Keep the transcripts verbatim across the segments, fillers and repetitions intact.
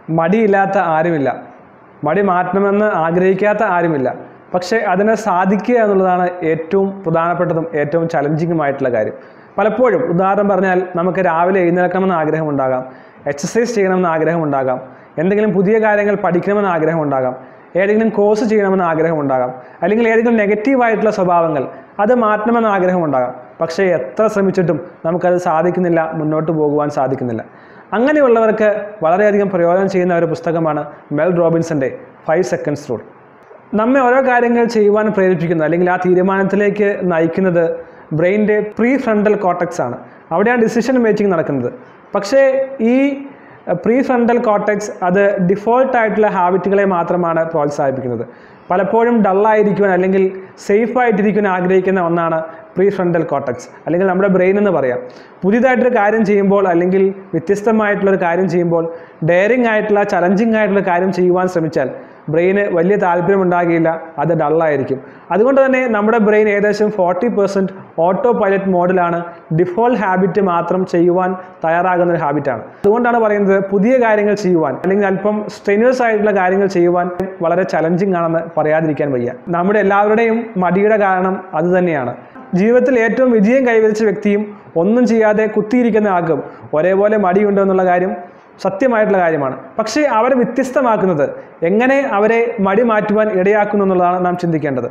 മടിയില്ലാത്ത ആരുമില്ല, മടി മാറ്റണമെന്ന് ആഗ്രഹിക്കാത്ത ആരുമില്ല. പക്ഷേ അതിനെ സാധിക്കുക എന്നുള്ളതാണ് ഏറ്റവും പ്രധാനപ്പെട്ടതും ഏറ്റവും ചലഞ്ചിങ്ങുമായിട്ടുള്ള കാര്യം. പലപ്പോഴും ഉദാഹരണം പറഞ്ഞാൽ നമുക്ക് രാവിലെ എഴുന്നേൽക്കണമെന്ന് ആഗ്രഹമുണ്ടാകാം, എക്സസൈസ് ചെയ്യണമെന്ന് ആഗ്രഹമുണ്ടാകാം, എന്തെങ്കിലും പുതിയ കാര്യങ്ങൾ പഠിക്കണമെന്ന് ആഗ്രഹമുണ്ടാകാം, ഏതെങ്കിലും കോഴ്സ് ചെയ്യണമെന്ന് ആഗ്രഹമുണ്ടാകാം, അല്ലെങ്കിൽ ഏതെങ്കിലും നെഗറ്റീവായിട്ടുള്ള സ്വഭാവങ്ങൾ അത് മാറ്റണമെന്ന് ആഗ്രഹമുണ്ടാകാം. പക്ഷേ എത്ര ശ്രമിച്ചിട്ടും നമുക്കത് സാധിക്കുന്നില്ല, മുന്നോട്ട് പോകുവാൻ സാധിക്കുന്നില്ല. അങ്ങനെയുള്ളവർക്ക് വളരെയധികം പ്രയോജനം ചെയ്യുന്ന ഒരു പുസ്തകമാണ് മെൽ റോബിൻസന്റെ ഫൈവ് സെക്കൻഡ്സ് റൂൾ. നമ്മെ ഓരോ കാര്യങ്ങൾ ചെയ്യുവാൻ പ്രേരിപ്പിക്കുന്നത് അല്ലെങ്കിൽ ആ തീരുമാനത്തിലേക്ക് നയിക്കുന്നത് ബ്രെയിനിൻ്റെ പ്രീ ഫ്രണ്ടൽ കോർട്ടക്സ് ആണ്. അവിടെയാണ് ഡിസിഷൻ മേക്കിംഗ് നടക്കുന്നത്. പക്ഷേ ഈ പ്രീ ഫ്രണ്ടൽ കോർട്ടക്സ് അത് ഡിഫോൾട്ടായിട്ടുള്ള ഹാബിറ്റുകളെ മാത്രമാണ് പ്രോത്സാഹിപ്പിക്കുന്നത്. പലപ്പോഴും ഡള്ളായിരിക്കുവാൻ അല്ലെങ്കിൽ സേഫായിട്ടിരിക്കുവാൻ ആഗ്രഹിക്കുന്ന ഒന്നാണ് പ്രീ ഫ്രണ്ടൽ കോർട്ടക്സ്, അല്ലെങ്കിൽ നമ്മുടെ ബ്രെയിൻ എന്ന് പറയാം. പുതിയതായിട്ടൊരു കാര്യം ചെയ്യുമ്പോൾ അല്ലെങ്കിൽ വ്യത്യസ്തമായിട്ടുള്ളൊരു കാര്യം ചെയ്യുമ്പോൾ, ഡെയറിങ് ആയിട്ടുള്ള ചലഞ്ചിങ് ആയിട്ടുള്ള കാര്യം ചെയ്യുവാൻ ശ്രമിച്ചാൽ ബ്രെയിന് വലിയ താല്പര്യമുണ്ടാകില്ല, അത് ഡള്ളായിരിക്കും. അതുകൊണ്ട് തന്നെ നമ്മുടെ ബ്രെയിൻ ഏകദേശം ഫോർട്ടി പെർസെൻറ്റ് ഓട്ടോ പൈലറ്റ് മോഡിലാണ്, ഡിഫോൾട്ട് ഹാബിറ്റ് മാത്രം ചെയ്യുവാൻ തയ്യാറാകുന്ന ഒരു ഹാബിറ്റാണ്. അതുകൊണ്ടാണ് പറയുന്നത് പുതിയ കാര്യങ്ങൾ ചെയ്യുവാൻ അല്ലെങ്കിൽ അല്പം സ്ട്രെനുവസ് ആയിട്ടുള്ള കാര്യങ്ങൾ ചെയ്യുവാൻ വളരെ ചലഞ്ചിങ് ആണെന്ന് പറയാതിരിക്കാൻ വയ്യ. നമ്മുടെ എല്ലാവരുടെയും മടിയുടെ കാരണം അതുതന്നെയാണ്. ജീവിതത്തിൽ ഏറ്റവും വിജയം കൈവരിച്ച വ്യക്തിയും ഒന്നും ചെയ്യാതെ കുത്തിയിരിക്കുന്ന ആൾക്കും ഒരേപോലെ മടിയുണ്ടോ എന്നുള്ള കാര്യം സത്യമായിട്ടുള്ള കാര്യമാണ്. പക്ഷേ അവരെ വ്യത്യസ്തമാക്കുന്നത് എങ്ങനെ അവരെ മടി മാറ്റുവാൻ ഇടയാക്കുന്നു എന്നുള്ളതാണ് നാം ചിന്തിക്കേണ്ടത്.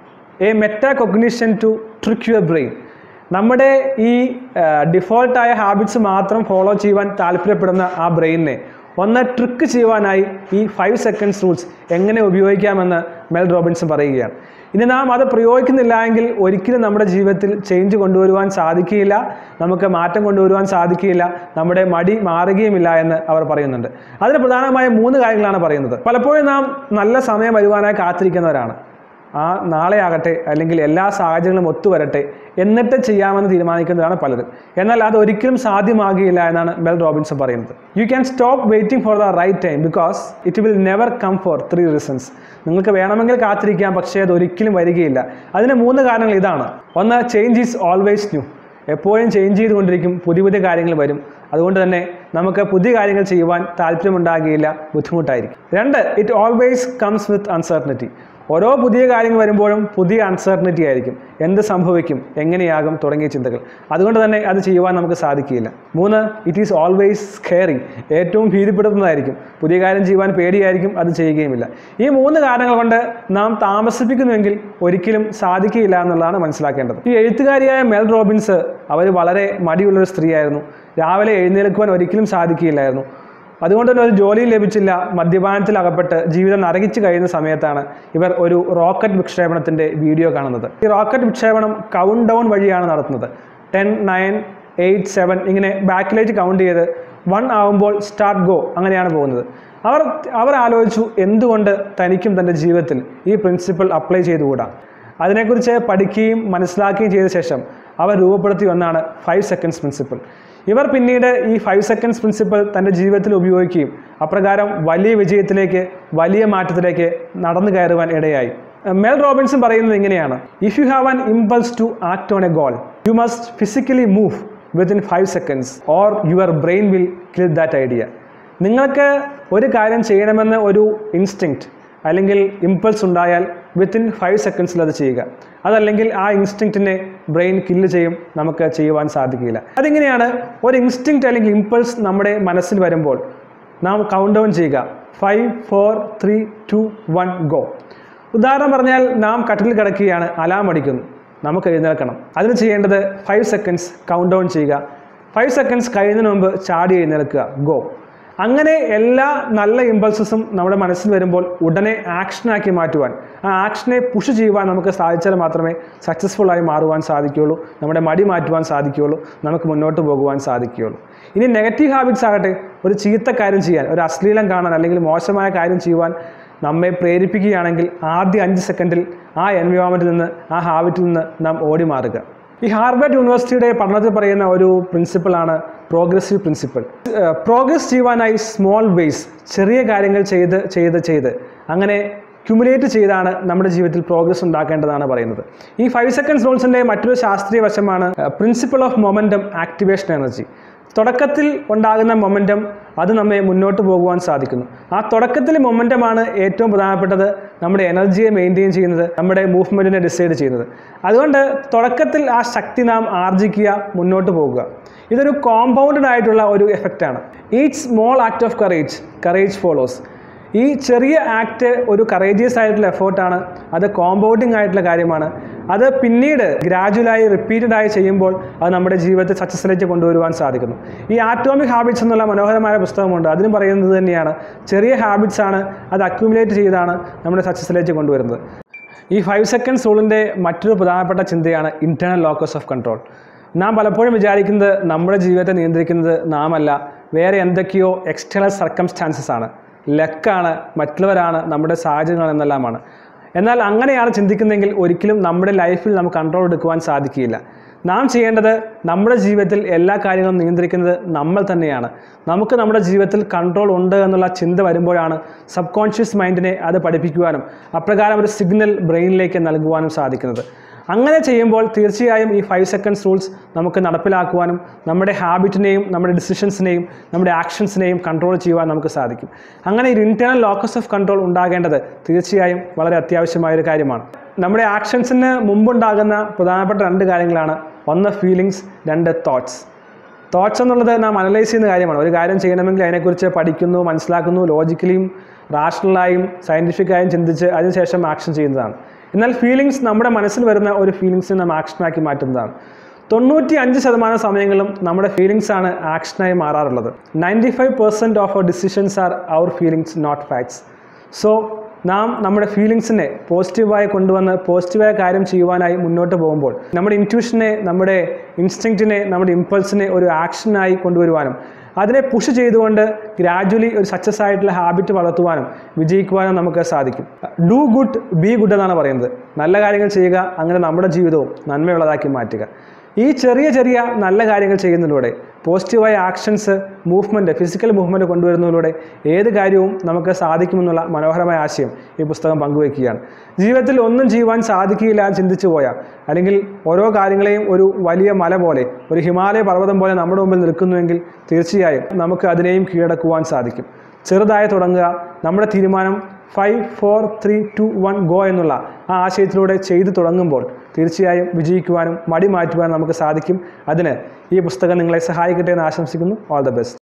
A meta cognition to trick your brain. നമ്മുടെ ഈ ഡിഫോൾട്ടായ ഹാബിറ്റ്സ് മാത്രം ഫോളോ ചെയ്യുവാൻ താല്പര്യപ്പെടുന്ന ആ ബ്രെയിനിനെ ഒന്ന് ട്രിക്ക് ചെയ്യുവാനായി ഈ ഫൈവ് സെക്കൻഡ്സ് റൂൾസ് എങ്ങനെ ഉപയോഗിക്കാമെന്ന് മെൽ റോബിൻസൺ പറയുകയാണ്. ഇനി നാം അത് പ്രയോഗിക്കുന്നില്ല എങ്കിൽ ഒരിക്കലും നമ്മുടെ ജീവിതത്തിൽ ചേഞ്ച് കൊണ്ടുവരുവാൻ സാധിക്കുകയില്ല, നമുക്ക് മാറ്റം കൊണ്ടുവരുവാൻ സാധിക്കുകയില്ല, നമ്മുടെ മടി മാറുകയുമില്ല എന്ന് അവർ പറയുന്നുണ്ട്. അതിന് പ്രധാനമായ മൂന്ന് കാര്യങ്ങളാണ് പറയുന്നത്. പലപ്പോഴും നാം നല്ല സമയം വരുവാനായി കാത്തിരിക്കുന്നവരാണ്. ആ നാളെ ആകട്ടെ അല്ലെങ്കിൽ എല്ലാ സാഹചര്യങ്ങളും ഒത്തുവരട്ടെ എന്നിട്ട് ചെയ്യാമെന്ന് തീരുമാനിക്കുന്നതാണ് പലരും. എന്നാൽ അത് ഒരിക്കലും സാധ്യമാകുകയില്ല എന്നാണ് മെൽ റോബിൻസൺ പറയുന്നത്. You can stop waiting for the right time because it will never come for three reasons. നിങ്ങൾക്ക് വേണമെങ്കിൽ കാത്തിരിക്കാം, പക്ഷേ അത് ഒരിക്കലും വരികയില്ല. അതിന് മൂന്ന് കാരണങ്ങൾ ഇതാണ്. ഒന്ന്, ചേഞ്ച് ഈസ് ഓൾവേസ് ന്യൂ. എപ്പോഴും ചേഞ്ച് ചെയ്തുകൊണ്ടിരിക്കും, പുതിയ പുതിയ കാര്യങ്ങൾ വരും. അതുകൊണ്ട് തന്നെ നമുക്ക് പുതിയ കാര്യങ്ങൾ ചെയ്യുവാൻ താല്പര്യമുണ്ടാകുകയില്ല, ബുദ്ധിമുട്ടായിരിക്കും. രണ്ട്, it always comes with uncertainty. ഓരോ പുതിയ കാര്യങ്ങൾ വരുമ്പോഴും പുതിയ അൺസർട്ടനിറ്റി ആയിരിക്കും. എന്ത് സംഭവിക്കും, എങ്ങനെയാകും തുടങ്ങിയ ചിന്തകൾ. അതുകൊണ്ട് തന്നെ അത് ചെയ്യുവാൻ നമുക്ക് സാധിക്കില്ല. മൂന്ന്, ഇറ്റ് ഈസ് ഓൾവേസ് സ്കെയറിങ്. ഏറ്റവും ഭീതിപ്പെടുത്തുന്നതായിരിക്കും. പുതിയ കാര്യം ചെയ്യുവാൻ പേടിയായിരിക്കും, അത് ചെയ്യുകയുമില്ല. ഈ മൂന്ന് കാരണങ്ങൾ കൊണ്ട് നാം താമസിപ്പിക്കുന്നുവെങ്കിൽ ഒരിക്കലും സാധിക്കില്ല എന്നുള്ളതാണ് മനസ്സിലാക്കേണ്ടത്. ഈ എഴുത്തുകാരിയായ മെൽ റോബിൻസ് അവർ വളരെ മടിയുള്ളൊരു സ്ത്രീയായിരുന്നു. രാവിലെ എഴുന്നേൽക്കുവാൻ ഒരിക്കലും സാധിക്കില്ലായിരുന്നു. അതുകൊണ്ട് തന്നെ ഒരു ജോലിയും ലഭിച്ചില്ല. മദ്യപാനത്തിൽ അകപ്പെട്ട് ജീവിതം നരകിച്ചു കഴിയുന്ന സമയത്താണ് ഇവർ ഒരു റോക്കറ്റ് വിക്ഷേപണത്തിൻ്റെ വീഡിയോ കാണുന്നത്. ഈ റോക്കറ്റ് വിക്ഷേപണം കൗണ്ട് ഡൗൺ വഴിയാണ് നടത്തുന്നത്. ടെൻ നയൻ എയ്റ്റ് സെവൻ ഇങ്ങനെ ബാക്കിലേക്ക് കൗണ്ട് ചെയ്ത് വൺ ആവുമ്പോൾ സ്റ്റാർട്ട് ഗോ അങ്ങനെയാണ് പോകുന്നത്. അവർ അവർ ആലോചിച്ചു എന്തുകൊണ്ട് തനിക്കും തൻ്റെ ജീവിതത്തിൽ ഈ പ്രിൻസിപ്പിൾ അപ്ലൈ ചെയ്തുകൂടാ. അതിനെക്കുറിച്ച് പഠിക്കുകയും മനസ്സിലാക്കുകയും ചെയ്ത ശേഷം അവർ രൂപപ്പെടുത്തിയ ഒന്നാണ് ഫൈവ് സെക്കൻഡ്സ് പ്രിൻസിപ്പിൾ. ഇവർ പിന്നീട് ഈ ഫൈവ് സെക്കൻഡ്സ് പ്രിൻസിപ്പിൾ തൻ്റെ ജീവിതത്തിൽ ഉപയോഗിക്കുകയും അപ്രകാരം വലിയ വിജയത്തിലേക്ക് വലിയ മാറ്റത്തിലേക്ക് നടന്നു കയറുവാൻ ഇടയായി. മെൽ റോബിൻസൺ പറയുന്നത് ഇങ്ങനെയാണ്: if you have an impulse to act on a goal you must physically move within five seconds or your brain will kill that idea. നിങ്ങൾക്ക് ഒരു കാര്യം ചെയ്യണമെന്ന് ഒരു ഇൻസ്റ്റിങ്ക്റ്റ് അല്ലെങ്കിൽ ഇമ്പൾസ് ഉണ്ടായാൽ വിത്തിൻ ഫൈവ് സെക്കൻഡ്സിൽ അത് ചെയ്യുക. അതല്ലെങ്കിൽ ആ ഇൻസ്റ്റിങ്ക്റ്റിനെ ബ്രെയിൻ കില്ല് ചെയ്യും, നമുക്ക് ചെയ്യുവാൻ സാധിക്കില്ല. അതിങ്ങനെയാണ്, ഒരു ഇൻസ്റ്റിങ്ക്റ്റ് അല്ലെങ്കിൽ ഇമ്പൾസ് നമ്മുടെ മനസ്സിൽ വരുമ്പോൾ നാം കൗണ്ട് ഡൗൺ ചെയ്യുക. Five four three two one go. ഉദാഹരണം പറഞ്ഞാൽ നാം കട്ടിൽ കിടക്കുകയാണ്, അലാം അടിക്കുന്നു, നമുക്ക് എഴുന്നേൽക്കണം. അതിന് ചെയ്യേണ്ടത് ഫൈവ് സെക്കൻഡ്സ് കൗണ്ട് ഡൗൺ ചെയ്യുക. ഫൈവ് സെക്കൻഡ്സ് കഴിയുന്നതിന് മുമ്പ് ചാടി എഴുന്നേൽക്കുക, ഗോ. അങ്ങനെ എല്ലാ നല്ല ഇമ്പൾസസും നമ്മുടെ മനസ്സിൽ വരുമ്പോൾ ഉടനെ ആക്ഷനാക്കി മാറ്റുവാൻ, ആ ആക്ഷനെ പുഷ് ചെയ്യുവാൻ നമുക്ക് സാധിച്ചാൽ മാത്രമേ സക്സസ്ഫുള്ളായി മാറുവാൻ സാധിക്കുകയുള്ളൂ, നമ്മുടെ മടി മാറ്റുവാൻ സാധിക്കുകയുള്ളൂ, നമുക്ക് മുന്നോട്ട് പോകുവാൻ സാധിക്കുകയുള്ളൂ. ഇനി നെഗറ്റീവ് ഹാബിറ്റ്സ് ആകട്ടെ, ഒരു ചീത്ത കാര്യം ചെയ്യാൻ, ഒരു അശ്ലീലം കാണാൻ അല്ലെങ്കിൽ മോശമായ കാര്യം ചെയ്യുവാൻ നമ്മെ പ്രേരിപ്പിക്കുകയാണെങ്കിൽ ആദ്യ അഞ്ച് സെക്കൻഡിൽ ആ എൻവയോൺമെൻറ്റിൽ നിന്ന്, ആ ഹാബിറ്റിൽ നിന്ന് നാം ഓടി മാറുക. ഈ ഹാർവാർഡ് യൂണിവേഴ്സിറ്റിയുടെ പഠനത്തിൽ പറയുന്ന ഒരു പ്രിൻസിപ്പിളാണ് പ്രോഗ്രസീവ് പ്രിൻസിപ്പിൾ. പ്രോഗ്രസ് ചെയ്യുവാനായി സ്മോൾ വേസ്, ചെറിയ കാര്യങ്ങൾ ചെയ്ത് ചെയ്ത് ചെയ്ത് അങ്ങനെ ക്യുമുലേറ്റ് ചെയ്താണ് നമ്മുടെ ജീവിതത്തിൽ പ്രോഗ്രസ് ഉണ്ടാക്കേണ്ടതാണ് പറയുന്നത്. ഈ ഫൈവ് സെക്കൻഡ്സ് റൂൾസിൻ്റെ മറ്റൊരു ശാസ്ത്രീയ വശമാണ് principle of momentum activation energy. തുടക്കത്തിൽ ഉണ്ടാകുന്ന മൊമെൻറ്റം അത് നമ്മെ മുന്നോട്ട് പോകുവാൻ സാധിക്കുന്നു. ആ തുടക്കത്തിലെ മൊമെൻറ്റമാണ് ഏറ്റവും പ്രധാനപ്പെട്ടത്, നമ്മുടെ എനർജിയെ മെയിൻറ്റെയിൻ ചെയ്യുന്നത്, നമ്മുടെ മൂവ്മെൻറ്റിനെ ഡിസൈഡ് ചെയ്യുന്നത്. അതുകൊണ്ട് തുടക്കത്തിൽ ആ ശക്തി നാം ആർജിക്കുക, മുന്നോട്ട് പോകുക. ഇതൊരു കോമ്പൗണ്ടഡ് ആയിട്ടുള്ള ഒരു എഫക്റ്റാണ്. Each small act of courage courage follows. ഈ ചെറിയ ആക്ട് ഒരു കറേജിയസ് ആയിട്ടുള്ള എഫേർട്ടാണ്, അത് കോമ്പൗണ്ടിങ് ആയിട്ടുള്ള കാര്യമാണ്. അത് പിന്നീട് ഗ്രാജുവലായി റിപ്പീറ്റഡായി ചെയ്യുമ്പോൾ അത് നമ്മുടെ ജീവിതത്തിൽ സക്സസ്സിലേക്ക് കൊണ്ടുവരുവാൻ സാധിക്കുന്നു. ഈ ആറ്റോമിക് ഹാബിറ്റ്സ് എന്നുള്ള മനോഹരമായ പുസ്തകമുണ്ട്. അതിനും പറയുന്നത് തന്നെയാണ്, ചെറിയ ഹാബിറ്റ്സ് ആണ്, അത് അക്യുമുലേറ്റ് ചെയ്താണ് നമ്മുടെ സക്സസ്സിലേക്ക് കൊണ്ടുവരുന്നത്. ഈ ഫൈവ് സെക്കൻഡ് റൂളിൻ്റെ മറ്റൊരു പ്രധാനപ്പെട്ട ചിന്തയാണ് ഇൻറ്റേർണൽ ലോക്കസ് ഓഫ് കൺട്രോൾ. നാം പലപ്പോഴും വിചാരിക്കുന്നത് നമ്മുടെ ജീവിതത്തെ നിയന്ത്രിക്കുന്നത് നാമല്ല, വേറെ എന്തൊക്കെയോ എക്സ്റ്റേണൽ സർക്കംസ്റ്റാൻസസ് ആണ്, ലക്കാണ്, മറ്റുള്ളവരാണ്, നമ്മുടെ സാഹചര്യങ്ങൾ എന്നെല്ലാമാണ്. എന്നാൽ അങ്ങനെയാണ് ചിന്തിക്കുന്നതെങ്കിൽ ഒരിക്കലും നമ്മുടെ ലൈഫിൽ നമുക്ക് കൺട്രോൾ എടുക്കുവാൻ സാധിക്കുകയില്ല. നാം ചെയ്യേണ്ടത് നമ്മുടെ ജീവിതത്തിൽ എല്ലാ കാര്യങ്ങളും നിയന്ത്രിക്കുന്നത് നമ്മൾ തന്നെയാണ്. നമുക്ക് നമ്മുടെ ജീവിതത്തിൽ കൺട്രോൾ ഉണ്ട് എന്നുള്ള ചിന്ത വരുമ്പോഴാണ് സബ് കോൺഷ്യസ് മൈൻഡിനെ അത് പഠിപ്പിക്കുവാനും അപ്രകാരം ഒരു സിഗ്നൽ ബ്രെയിനിലേക്ക് നൽകുവാനും സാധിക്കുന്നത്. അങ്ങനെ ചെയ്യുമ്പോൾ തീർച്ചയായും ഈ ഫൈവ് സെക്കൻഡ്സ് റൂൾസ് നമുക്ക് നടപ്പിലാക്കുവാനും നമ്മുടെ ഹാബിറ്റിനെയും നമ്മുടെ ഡിസിഷൻസിനെയും നമ്മുടെ ആക്ഷൻസിനെയും കൺട്രോൾ ചെയ്യുവാൻ നമുക്ക് സാധിക്കും. അങ്ങനെ ഒരു ഇൻറ്റേർണൽ ലോക്കസ് ഓഫ് കൺട്രോൾ ഉണ്ടാകേണ്ടത് തീർച്ചയായും വളരെ അത്യാവശ്യമായൊരു കാര്യമാണ്. നമ്മുടെ ആക്ഷൻസിന് മുമ്പുണ്ടാകുന്ന പ്രധാനപ്പെട്ട രണ്ട് കാര്യങ്ങളാണ്, ഒന്ന് ഫീലിങ്സ്, രണ്ട് തോട്ട്സ്. തോട്ട്സ് എന്നുള്ളത് നാം അനലൈസ് ചെയ്യുന്ന കാര്യമാണ്. ഒരു കാര്യം ചെയ്യണമെങ്കിൽ അതിനെക്കുറിച്ച് പഠിക്കുന്നു, മനസ്സിലാക്കുന്നു, ലോജിക്കലിയും റാഷണലായും സയൻറ്റിഫിക്കായും ചിന്തിച്ച് അതിനുശേഷം ആക്ഷൻ ചെയ്യുന്നതാണ്. എന്നാൽ ഫീലിങ്സ് നമ്മുടെ മനസ്സിൽ വരുന്ന ഒരു ഫീലിങ്സിനെ നാം ആക്ഷനാക്കി മാറ്റുന്നതാണ്. തൊണ്ണൂറ്റി അഞ്ച് ശതമാനം സമയങ്ങളിലും നമ്മുടെ ഫീലിങ്സ് ആണ് ആക്ഷനായി മാറാറുള്ളത്. Ninety five percent of our decisions are our feelings, not facts. So നാം നമ്മുടെ ഫീലിങ്സിനെ പോസിറ്റീവായി കൊണ്ടുവന്ന് പോസിറ്റീവായ കാര്യം ചെയ്യുവാനായി മുന്നോട്ട് പോകുമ്പോൾ നമ്മുടെ ഇൻറ്റ്യൂഷനെ, നമ്മുടെ ഇൻസ്റ്റിങ്ക്റ്റിനെ, നമ്മുടെ ഇമ്പൾസിനെ ഒരു ആക്ഷനായി കൊണ്ടുവരുവാനും അതിനെ പുഷ് ചെയ്തുകൊണ്ട് ഗ്രാജുവലി ഒരു സക്സസ് ആയിട്ടുള്ള ഹാബിറ്റ് വളർത്തുവാനും വിജയിക്കുവാനും നമുക്ക് സാധിക്കും. ഡു ഗുഡ്, ബി ഗുഡ് എന്നാണ് പറയുന്നത്. നല്ല കാര്യങ്ങൾ ചെയ്യുക, അങ്ങനെ നമ്മുടെ ജീവിതവും നന്മയുള്ളതാക്കി മാറ്റുക. ഈ ചെറിയ ചെറിയ നല്ല കാര്യങ്ങൾ ചെയ്യുന്നതിലൂടെ, പോസിറ്റീവായ ആക്ഷൻസ്, മൂവ്മെൻറ്റ്, ഫിസിക്കൽ മൂവ്മെൻറ്റ് കൊണ്ടുവരുന്നതിലൂടെ ഏത് കാര്യവും നമുക്ക് സാധിക്കുമെന്നുള്ള മനോഹരമായ ആശയം ഈ പുസ്തകം പങ്കുവയ്ക്കുകയാണ്. ജീവിതത്തിൽ ഒന്നും ചെയ്യുവാൻ സാധിക്കില്ല എന്ന് ചിന്തിച്ചു പോയാൽ, അല്ലെങ്കിൽ ഓരോ കാര്യങ്ങളെയും ഒരു വലിയ മല പോലെ, ഒരു ഹിമാലയ പർവ്വതം പോലെ നമ്മുടെ മുമ്പിൽ നിൽക്കുന്നുവെങ്കിൽ തീർച്ചയായും നമുക്ക് അതിനെയും കീഴടക്കുവാൻ സാധിക്കും. ചെറുതായി തുടങ്ങുക, നമ്മുടെ തീരുമാനം five four three two one go എന്നുള്ള ആ ആശയത്തിലൂടെ ചെയ്തു തുടങ്ങുമ്പോൾ തീർച്ചയായും വിജയിക്കുവാനും മടി മാറ്റുവാനും നമുക്ക് സാധിക്കും. അതിന് ഈ പുസ്തകം നിങ്ങളെ സഹായിക്കട്ടെ എന്ന് ആശംസിക്കുന്നു. All the best.